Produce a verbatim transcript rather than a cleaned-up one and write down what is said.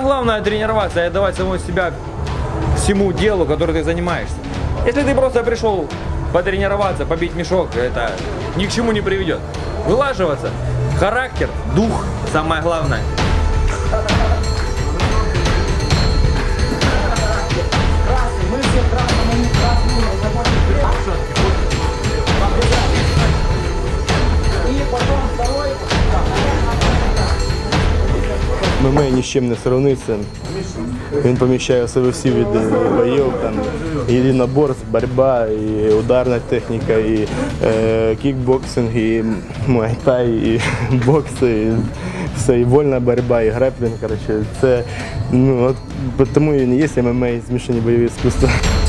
главное тренироваться и отдавать самого себя всему делу, которым ты занимаешься. Если ты просто пришел потренироваться, побить мешок, это ни к чему не приведет. Вылаживаться, характер, дух, самое главное. ем ем а ні з чим не сравниться. Він поміщає в себе всі види боїв, там і єдиноборств, боротьба, і ударна техніка, і е, кікбоксинг, і муай-тай, і бокс, і все, і вольна боротьба, і греплінг. Коротше, це, ну, от, тому він і є ем ем а, змішані бойові іскусства.